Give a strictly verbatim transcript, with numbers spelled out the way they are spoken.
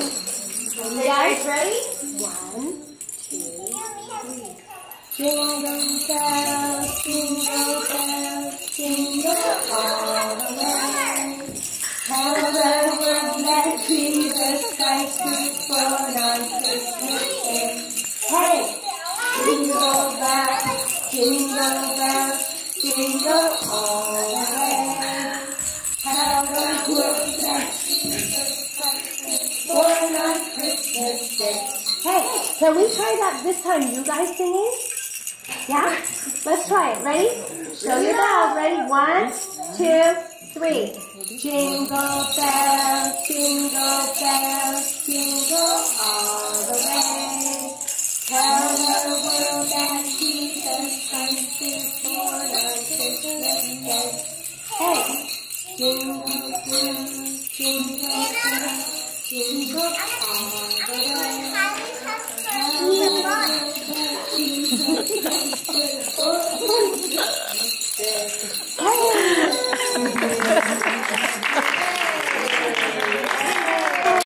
You guys ready? One, two, three. Jingle bells, jingle bells, jingle all the way. Tell the world that Jesus Christ was born on Christmas Day. Hey! Jingle bells, jingle bells, jingle all the way. Tell the world that Jesus Christ was born on Christmas Day. Hey, can we try that this time? You guys singing? Yeah? Let's try it. Ready? Show your bells. Ready? One, two, three. Jingle bells, jingle bells, jingle all the way. Tell the world that Jesus Christ is born on Christmas Day. Hey! Jingle bells, jingle bells, jingle